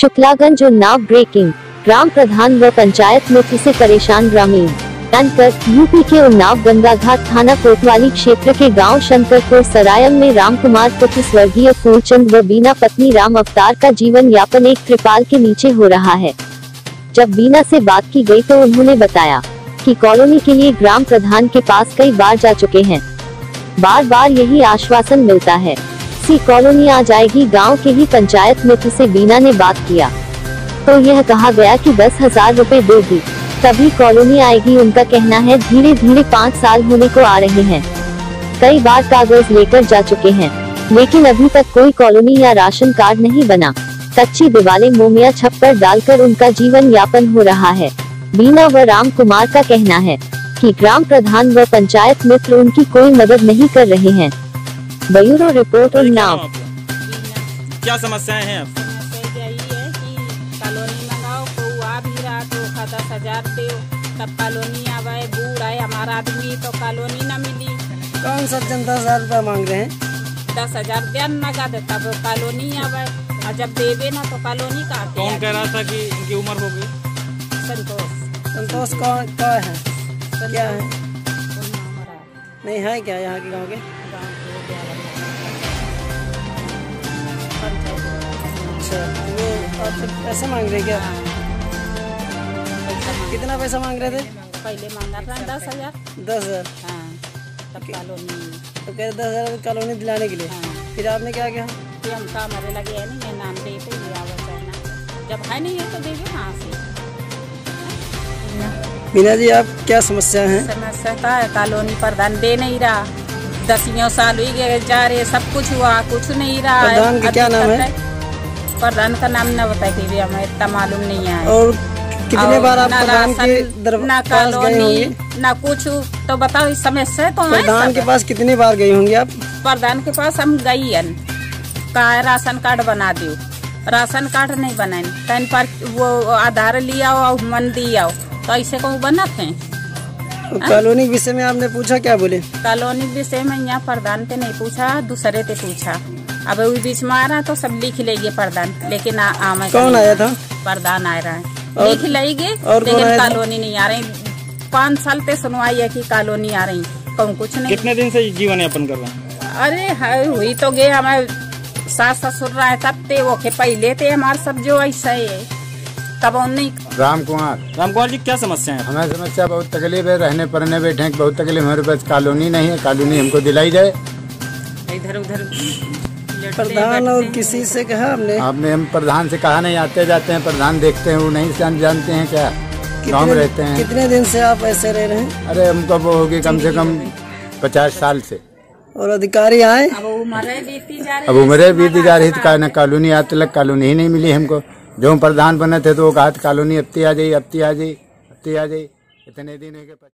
Shuklaganj Unnao breaking, ग्राम प्रधान व पंचायत मित्र से परेशान ग्रामीण। यूपी के उन्नाव गंगाघाट थाना कोतवाली क्षेत्र के गांव शंकरपुर सरायम में राम कुमार पुत्र स्वर्गीय फूलचंद व बीना पत्नी राम अवतार का जीवन यापन एक त्रिपाल के नीचे हो रहा है। जब बीना से बात की गई तो उन्होंने बताया कि कॉलोनी के लिए ग्राम प्रधान के पास कई बार जा चुके हैं। बार बार यही आश्वासन मिलता है सी कॉलोनी आ जाएगी। गांव के ही पंचायत मित्र से बीना ने बात किया तो यह कहा गया कि 10,000 रुपए दोगी तभी कॉलोनी आएगी। उनका कहना है धीरे धीरे 5 साल होने को आ रहे हैं, कई बार कागज लेकर जा चुके हैं, लेकिन अभी तक कोई कॉलोनी या राशन कार्ड नहीं बना। कच्ची दीवारें मोमिया छप्पर डालकर उनका जीवन यापन हो रहा है। बीना व राम कुमार का कहना है कि ग्राम प्रधान व पंचायत मित्र उनकी कोई मदद नहीं कर रहे हैं। Bureau report Unnao. क्या समस्याएं हैं? कॉलोनी मंगाओ को आ भी रहा तो 10,000 दे तब कॉलोनी आवे। बूढ़ है हमारा आदमी तो कॉलोनी न मिली। कौन सा जन 10,000 रुपया मांग रहे हैं? 10,000 दे नगद तब कॉलोनी आवे और जब देवे ना तो कॉलोनी का। कौन कह रहा था कि इनकी उम्र हो गई? संतोष कौन है? क्या है? नहीं है क्या यहाँ के गाँव के? अच्छा, वो आपसे पैसे मांग रहे क्या? कितना पैसा मांग रहे थे? पहले मांगा था 10,000। 10,000? हाँ, तब कॉलोनी तो कह 10,000 कॉलोनी दिलाने के लिए। हाँ। फिर आपने क्या किया? फिर हम काम हमारे लगे है नहीं, नाम देते जब है नहीं है तो देवे कहाँ से। मीना जी, आप क्या समस्या है? समस्या है कॉलोनी प्रधान दे नहीं रहा। 10 साल हुई गए जा रहे, सब कुछ हुआ, कुछ नहीं रहा। प्रधान का क्या नाम है? प्रधान का नाम न बताइए, हमें इतना मालूम नहीं है। और कितने बार आप प्रधान के ना कॉलोनी ना कुछ तो बताओ। इस समस्या तो प्रधान के पास कितनी बार गई होंगी आप? प्रधान के पास हम गई का राशन कार्ड बना दो, राशन कार्ड नहीं बनाए। तन पर वो आधार लिया और मन दिया तो ऐसे को बना थे। कॉलोनी विषय में आपने पूछा, क्या बोले? कॉलोनी विषय में यहाँ प्रधान पे नहीं पूछा, दूसरे पे पूछा। अब वो बीच में आ रहा तो सब लिख लेंगे प्रधान, लेकिन कौन आया था? प्रधान आ रहा है, लिख लेंगे लेकिन कॉलोनी नहीं आ रही। 5 साल से सुनवाई है कि कॉलोनी आ रही, कहूँ कुछ नहीं। कितने दिन से जीवन यापन कर रहे हैं? अरे हुई तो गए हमें सास ससुर रहे तब ते वो के पहले थे हमारे सब जो ऐसा है तब नहीं। राम कुमार जी, क्या समस्या है? हमें समस्या बहुत तकलीफ है, रहने पढ़ने बैठे हैं बहुत तकलीफ। हमारे पास कॉलोनी नहीं है, कॉलोनी हमको दिलाई जाए। इधर उधर प्रधान और किसी से कहा आपने? हम प्रधान से कहा नहीं, आते जाते हैं प्रधान देखते हैं, वो नहीं जानते हैं क्या गाँव में रहते हैं। कितने दिन से आप ऐसे रह रहे हैं? अरे हमको वो होगी कम से कम 50 साल से। और अधिकारी आए? अब उम्र बीती जा रही तो कॉलोनी आज तक कॉलोनी ही नहीं मिली हमको। जो हम प्रधान बने थे तो वो कहा कॉलोनी अब आ जाए, इतने दिन है।